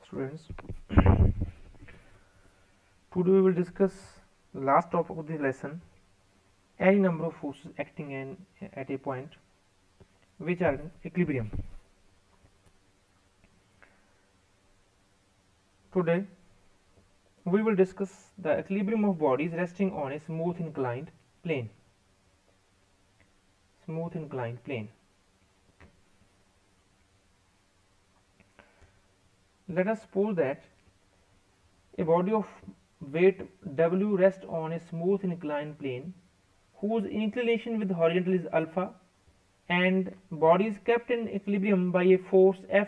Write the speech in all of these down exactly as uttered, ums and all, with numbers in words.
Students, today we will discuss the last topic of the lesson, any number of forces acting in, at a point which are in equilibrium. Today we will discuss the equilibrium of bodies resting on a smooth inclined plane. Smooth inclined plane. Let us suppose that a body of weight W rests on a smooth inclined plane whose inclination with horizontal is alpha, and body is kept in equilibrium by a force F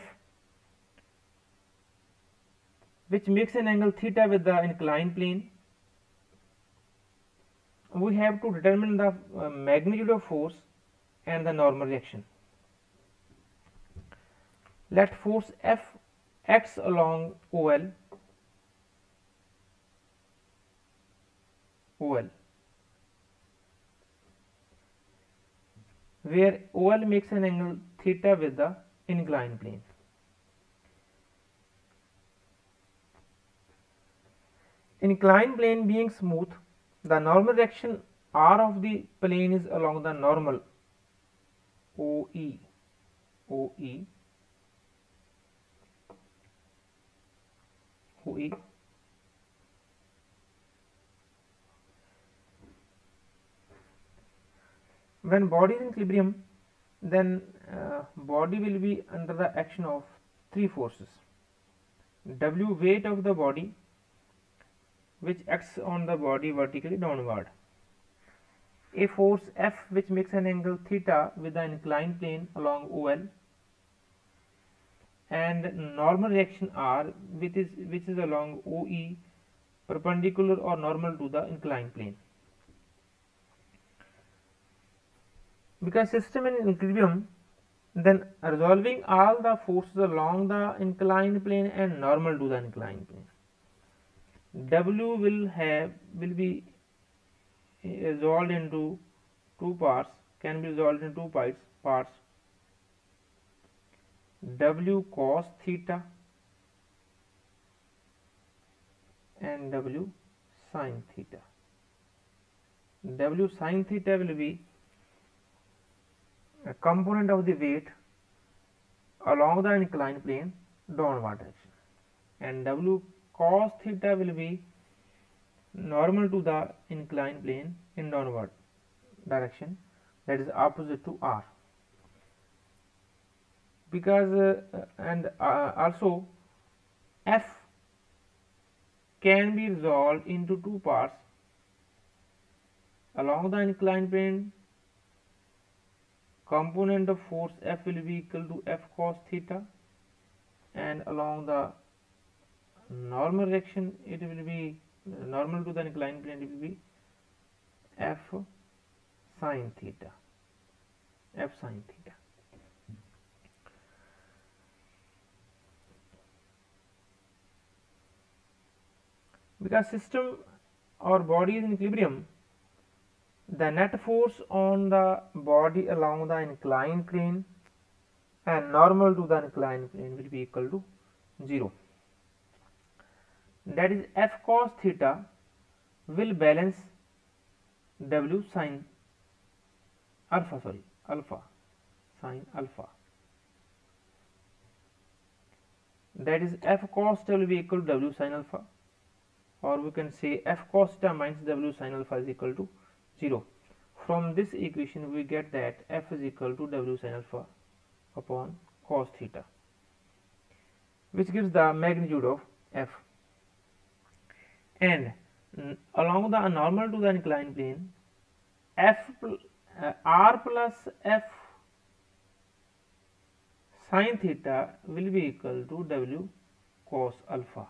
which makes an angle theta with the inclined plane. We have to determine the uh, magnitude of force and the normal reaction. Let force F acts along O L O L where O L makes an angle theta with the inclined plane. Inclined plane being smooth, the normal direction R of the plane is along the normal O E O E O E When body is in equilibrium, then uh, body will be under the action of three forces. W, weight of the body, which acts on the body vertically downward. A force F which makes an angle theta with the inclined plane along O L, and normal reaction R which is which is along O E, perpendicular or normal to the inclined plane. Because system is in equilibrium, then resolving all the forces along the inclined plane and normal to the inclined plane, W will have will be resolved into two parts, can be resolved into two parts parts W cos theta and W sin theta. W sin theta will be a component of the weight along the inclined plane downward direction, and W cos theta will be normal to the inclined plane in downward direction, that is opposite to R. Because uh, and uh, also F can be resolved into two parts, along the inclined plane component of force F will be equal to F cos theta, and along the normal direction it will be normal to the inclined plane, it will be F sin theta, F sin theta. Because system or body is in equilibrium, the net force on the body along the inclined plane and normal to the inclined plane will be equal to zero. That is, F cos theta will balance W sin alpha, sorry, alpha, sin alpha. That is, F cos theta will be equal to W sin alpha, or we can say F cos theta minus W sin alpha is equal to zero. From this equation we get that F is equal to W sin alpha upon cos theta, which gives the magnitude of F. And mm, along the normal to the inclined plane, F uh, R plus F sin theta will be equal to W cos alpha.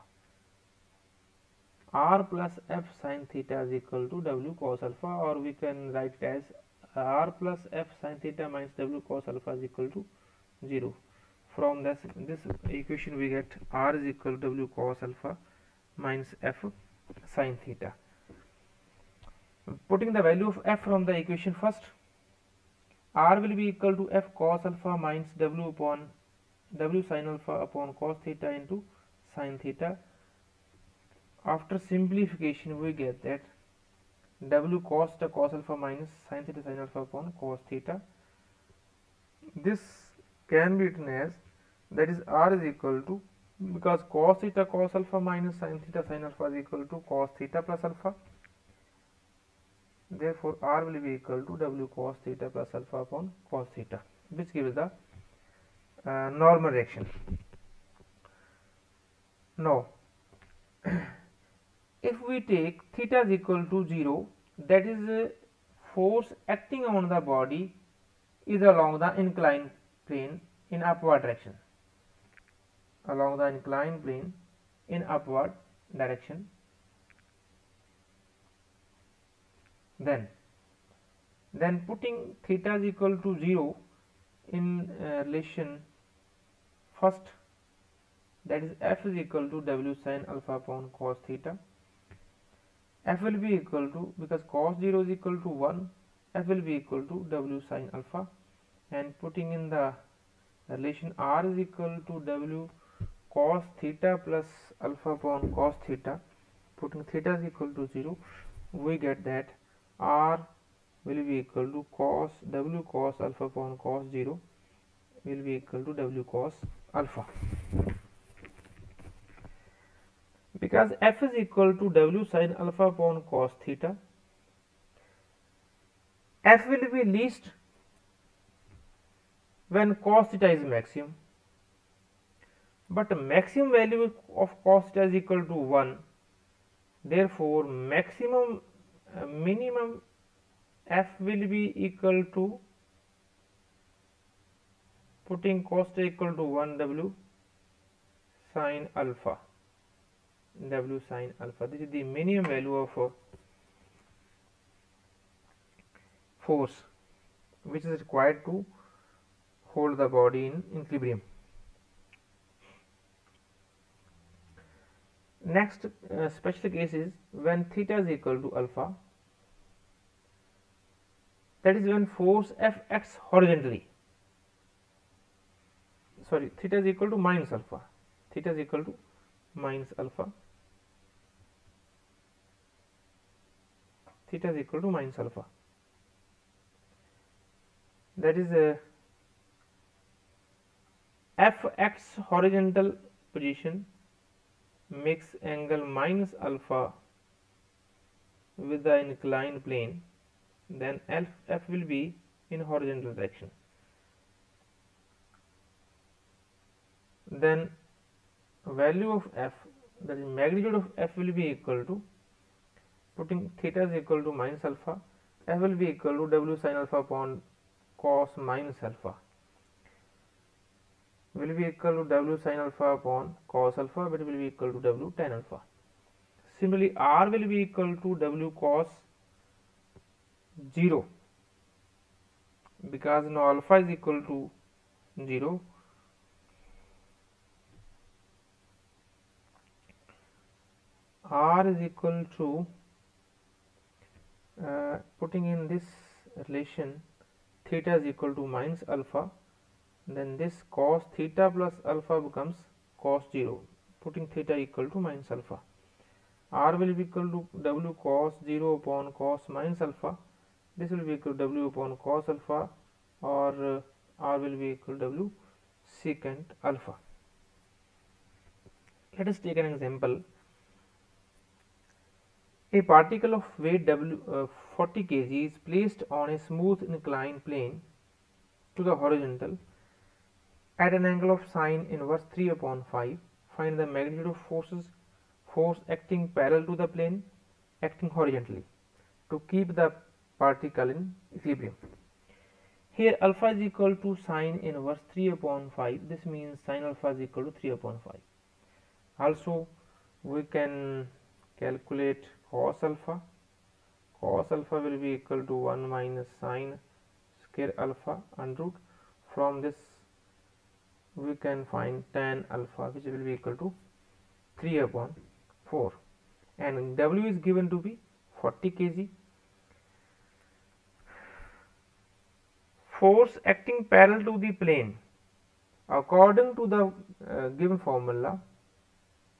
R plus F sin theta is equal to W cos alpha, or we can write it as R plus F sin theta minus W cos alpha is equal to zero. From this, this equation we get R is equal to W cos alpha minus F sin theta. Putting the value of F from the equation first, R will be equal to F cos alpha minus W upon W sin alpha upon cos theta into sine theta. After simplification we get that W cos theta cos alpha minus sine theta sin alpha upon cos theta. This can be written as, that is R is equal to, because cos theta cos alpha minus sin theta sin alpha is equal to cos theta plus alpha, therefore R will be equal to W cos theta plus alpha upon cos theta, which gives the uh, normal reaction. Now if we take theta is equal to zero, that is uh, force acting on the body is along the inclined plane in upward direction, along the inclined plane in upward direction. Then, then putting theta is equal to zero in uh, relation first, that is F is equal to W sin alpha upon cos theta. F will be equal to, because cos zero is equal to one, F will be equal to W sin alpha, and putting in the relation R is equal to W cos theta plus alpha upon cos theta, putting theta is equal to zero, we get that R will be equal to cos W cos alpha upon cos zero will be equal to W cos alpha. Because F is equal to W sin alpha upon cos theta, F will be least when cos theta is maximum, but maximum value of cos theta is equal to one, therefore maximum uh, minimum F will be equal to, putting cos theta equal to one W sin alpha, W sin alpha. This is the minimum value of uh, force which is required to hold the body in equilibrium. Next uh, special case is when theta is equal to alpha, that is when force F acts horizontally. Sorry, theta is equal to minus alpha, theta is equal to minus alpha, theta is equal to minus alpha, that is uh, F acts horizontal position makes angle minus alpha with the inclined plane, then F, F will be in horizontal direction. Then value of F, that is magnitude of F, will be equal to, putting theta is equal to minus alpha, F will be equal to W sin alpha upon cos minus alpha, will be equal to W sin alpha upon cos alpha, but will be equal to W tan alpha. Similarly, R will be equal to W cos zero, because now alpha is equal to zero, R is equal to, uh, putting in this relation theta is equal to minus alpha, then this cos theta plus alpha becomes cos zero, putting theta equal to minus alpha. R will be equal to W cos zero upon cos minus alpha, this will be equal to W upon cos alpha, or uh, R will be equal to W secant alpha. Let us take an example. A particle of weight W uh, forty kilograms is placed on a smooth inclined plane to the horizontal at an angle of sine inverse three upon five. Find the magnitude of forces force acting parallel to the plane acting horizontally to keep the particle in equilibrium. Here alpha is equal to sine inverse three upon five. This means sine alpha is equal to three upon five. Also we can calculate cos alpha. Cos alpha will be equal to one minus sine square alpha under root. From this we can find tan alpha, which will be equal to three upon four, and W is given to be forty kilograms. Force acting parallel to the plane, according to the uh, given formula,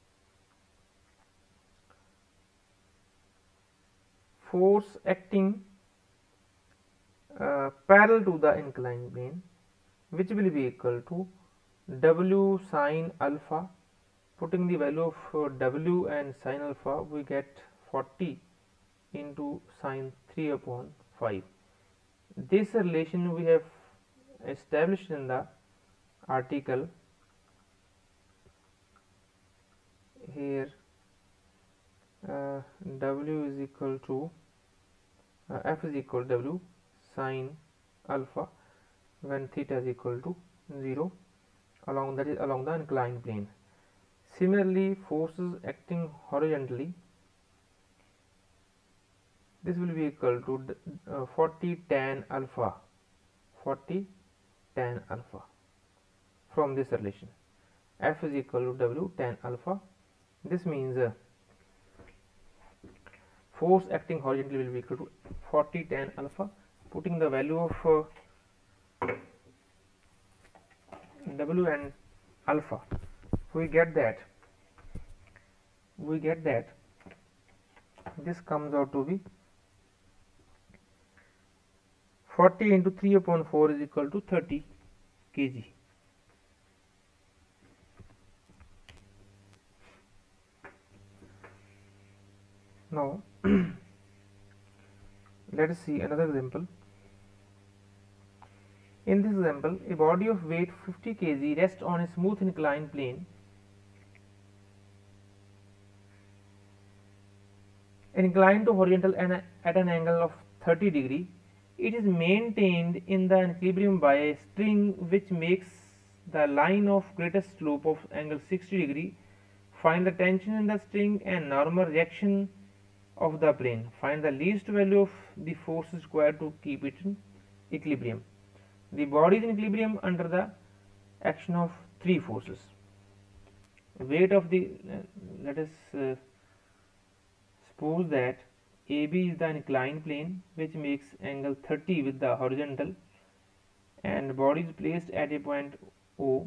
force acting uh, parallel to the inclined plane, which will be equal to W sine alpha. Putting the value of uh, W and sine alpha, we get forty into sine three upon five. This relation we have established in the article here. uh, W is equal to uh, F is equal to W sine alpha when theta is equal to zero, along that is along the inclined plane. Similarly, forces acting horizontally, this will be equal to uh, forty tan alpha, forty tan alpha from this relation. F is equal to W tan alpha. This means uh, force acting horizontally will be equal to forty tan alpha. Putting the value of uh, W and alpha, we get that we get that this comes out to be forty into three upon four is equal to thirty kg. Now let us see another example. In this example, a body of weight fifty kilograms rests on a smooth inclined plane inclined to horizontal and at an angle of thirty degree. It is maintained in the equilibrium by a string which makes the line of greatest slope of angle sixty degree. Find the tension in the string and normal reaction of the plane. Find the least value of the force required to keep it in equilibrium. The body is in equilibrium under the action of three forces. Weight of the uh, let us uh, suppose that A B is the inclined plane which makes angle thirty with the horizontal, and body is placed at a point O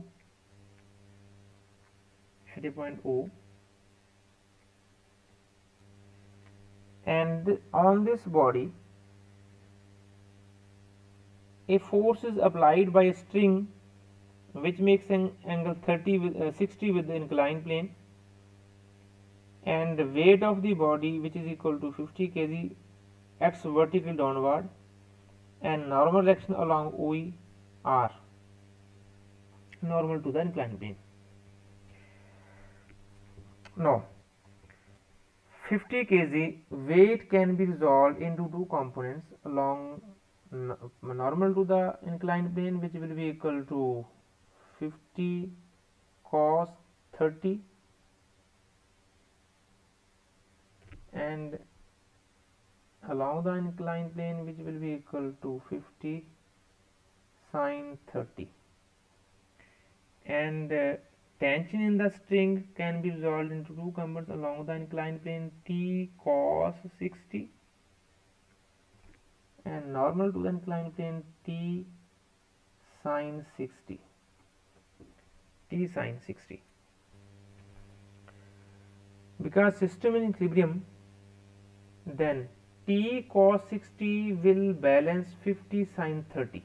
at a point O, and on this body a force is applied by a string which makes an angle thirty with uh, sixty with the inclined plane, and the weight of the body, which is equal to fifty kilograms, acts vertically downward, and normal reaction along O E R normal to the inclined plane. Now fifty kilograms weight can be resolved into two components along normal to the inclined plane, which will be equal to fifty cos thirty, and along the inclined plane, which will be equal to fifty sin thirty, and uh, tension in the string can be resolved into two components along the inclined plane, T cos sixty, and normal to the inclined plane, T sin sixty, T sin sixty. Because system in equilibrium, then T cos sixty will balance fifty sin thirty.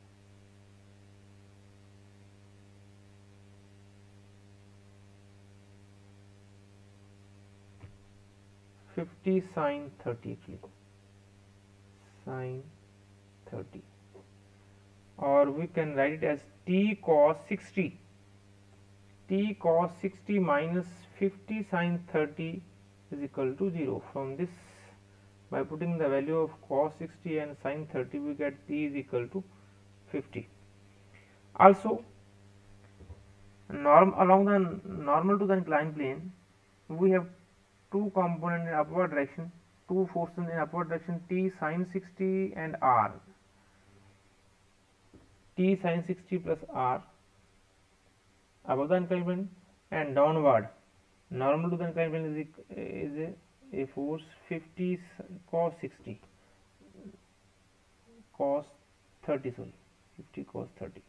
fifty sin thirty actually, sin thirty, or we can write it as T cos sixty. T cos sixty minus fifty sin thirty is equal to zero. From this, by putting the value of cos sixty and sin thirty, we get T is equal to fifty. Also, norm along the normal to the inclined plane, we have two components in upward direction, two forces in upward direction, T sin sixty and R. T sin sixty plus R above the inclined plane, and downward normal to the inclined plane is, is a, a force fifty cos sixty, cos thirty, sorry, fifty cos thirty.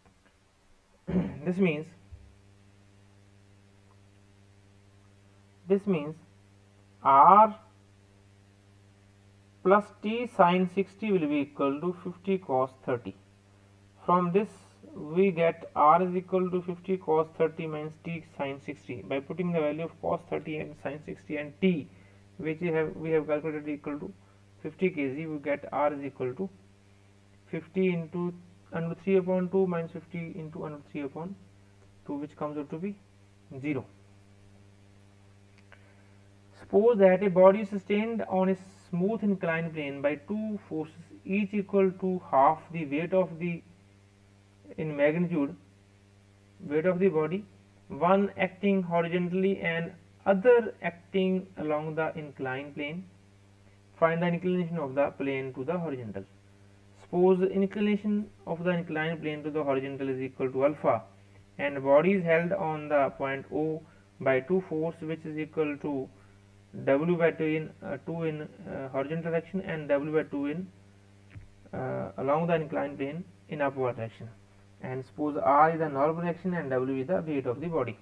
This means this means r plus t sine sixty will be equal to fifty cos thirty. From this we get r is equal to fifty cos thirty minus t sine sixty. By putting the value of cos thirty and sine sixty and t, which we have we have calculated equal to fifty kilograms, we get r is equal to fifty into under three upon two minus fifty into under three upon two, which comes out to be zero. Suppose that a body is sustained on a smooth inclined plane by two forces each equal to half the weight of the in magnitude weight of the body, one acting horizontally and other acting along the inclined plane. Find the inclination of the plane to the horizontal. Suppose the inclination of the inclined plane to the horizontal is equal to alpha, and body is held on the point O by two force, which is equal to W by two in uh, two in uh, horizontal direction and W by two in uh, along the inclined plane in upward direction. And suppose R is the normal direction and W is the weight of the body.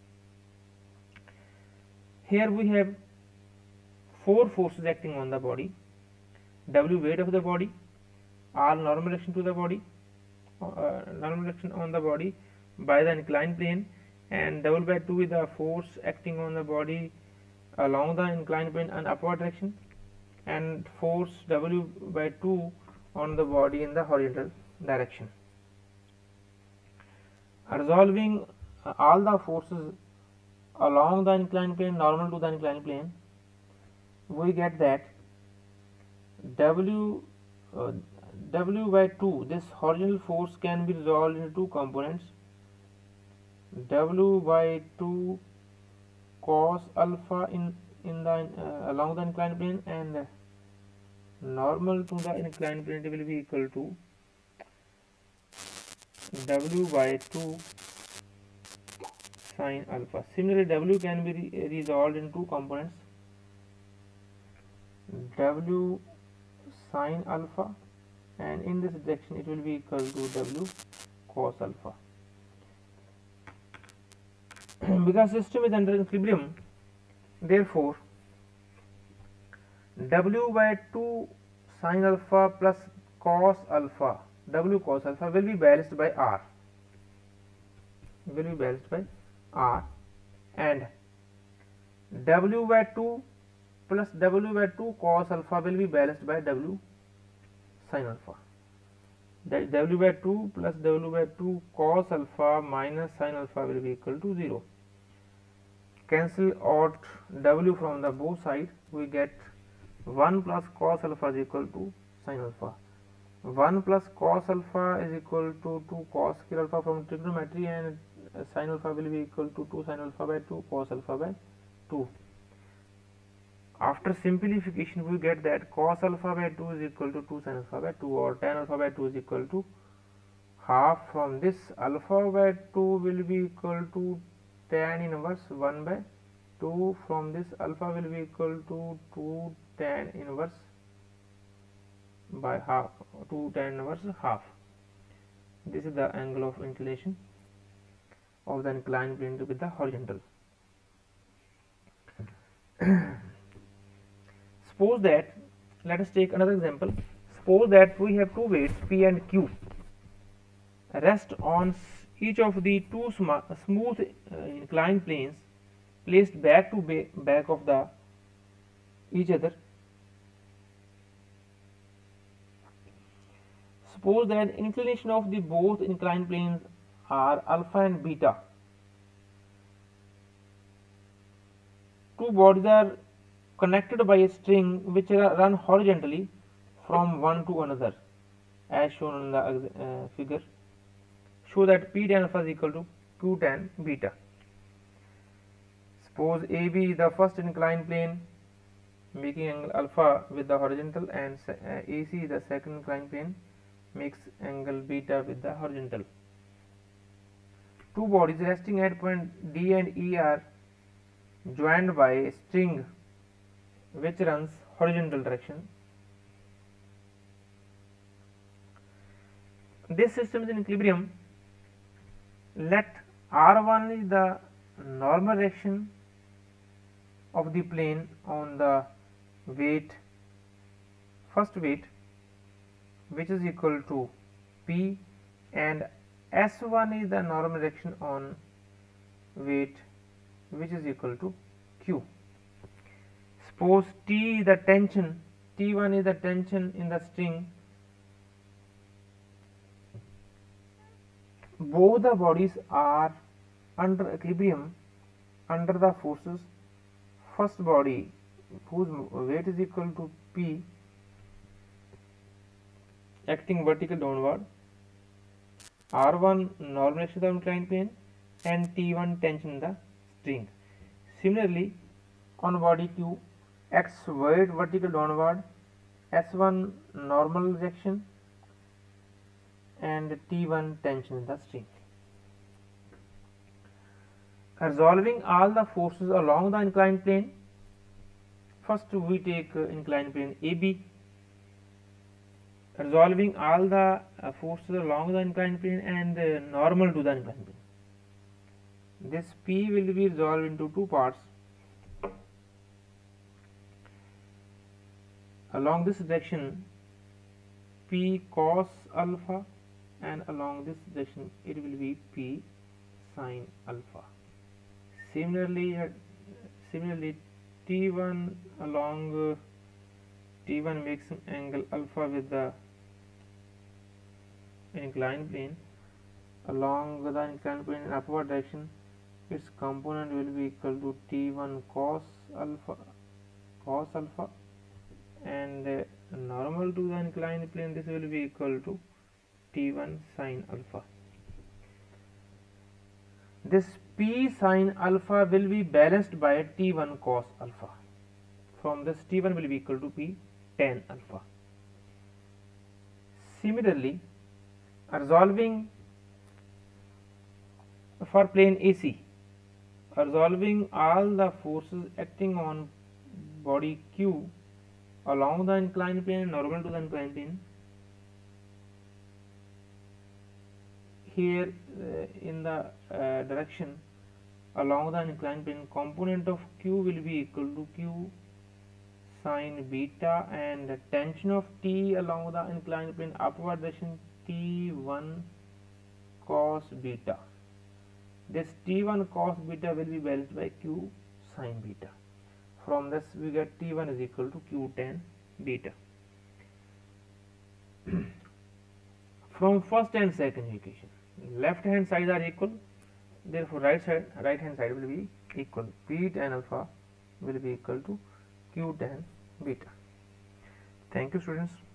Here we have four forces acting on the body: W weight of the body, R normal direction to the body, uh, normal direction on the body by the inclined plane, and W by two is the force acting on the body along the inclined plane and upward direction, and force W by two on the body in the horizontal direction. Resolving uh, all the forces along the inclined plane normal to the inclined plane, we get that W uh, W by two, this horizontal force can be resolved into two components: W by two cos alpha in in the uh, along the inclined plane, and uh, normal to the inclined plane will be equal to W by two sine alpha. Similarly, W can be re resolved in two components: W sine alpha, and in this direction it will be equal to W cos alpha. Because system is under equilibrium, therefore W by two sine alpha plus cos alpha, W cos alpha will be balanced by R, will be balanced by R, and W by two plus W by two cos alpha will be balanced by W sin alpha. That W by two plus W by two cos alpha minus sin alpha will be equal to zero. Cancel out W from the both sides, we get one plus cos alpha is equal to sin alpha. one plus cos alpha is equal to two cos square alpha from trigonometry, and sin alpha will be equal to two sin alpha by two cos alpha by two. After simplification, we get that cos alpha by two is equal to two sin alpha by two, or tan alpha by two is equal to half. From this, alpha by two will be equal to tan inverse one by two. From this, alpha will be equal to two tan inverse by half, two tan inverse half. This is the angle of inclination of the inclined plane with the horizontal. Suppose that, let us take another example. Suppose that we have two weights P and Q rest on each of the two smooth uh, inclined planes placed back to ba back of the each other. Suppose that inclination of the both inclined planes are alpha and beta. Two bodies are connected by a string which run horizontally from one to another, as shown in the uh, figure. Show that P tan alpha is equal to Q tan beta. Suppose A B is the first inclined plane making angle alpha with the horizontal, and uh, A C is the second inclined plane makes angle beta with the horizontal. Two bodies resting at point D and E are joined by a string which runs horizontal direction. This system is in equilibrium. Let R one is the normal direction of the plane on the weight, first weight, which is equal to P, and S one is the normal direction on weight, which is equal to Q. Suppose T is the tension, T one is the tension in the string. Both the bodies are under equilibrium under the forces. First body whose weight is equal to P acting vertical downward, R one normal direction of the inclined plane, and T one tension in the string. Similarly, on body Q, X weight vertical downward, S one normal direction, and T one tension in the string. Resolving all the forces along the inclined plane, first we take uh, inclined plane A B. Resolving all the uh, forces along the inclined plane and uh, normal to the inclined plane. This P will be resolved into two parts. Along this direction, P cos alpha, and along this direction it will be P sin alpha. Similarly, uh, similarly T one along uh, T one makes an angle alpha with the inclined plane. Along the inclined plane in upward direction, its component will be equal to T one cos alpha, cos alpha, and uh, normal to the inclined plane, this will be equal to T one sin alpha. This P sin alpha will be balanced by T one cos alpha. From this, T one will be equal to P tan alpha. Similarly, resolving for plane A C, resolving all the forces acting on body Q along the inclined plane, normal to the inclined plane. Here uh, in the uh, direction along the inclined plane, component of Q will be equal to Q sin beta, and the tension of T along the inclined plane upward direction T one cos beta. This T one cos beta will be balanced by Q sin beta. From this we get T one is equal to Q tan beta. From first and second equation, left hand sides are equal, therefore right side right hand side will be equal. P tan alpha will be equal to Q tan beta. Thank you, students.